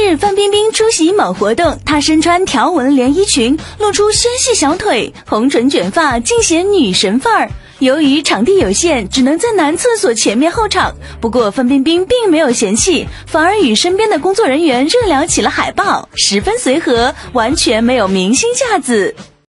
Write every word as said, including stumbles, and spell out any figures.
日，范冰冰出席某活动，她身穿条纹连衣裙，露出纤细小腿，红唇卷发，尽显女神范儿。由于场地有限，只能在男厕所前面候场。不过范冰冰并没有嫌弃，反而与身边的工作人员热聊起了海报，十分随和，完全没有明星架子。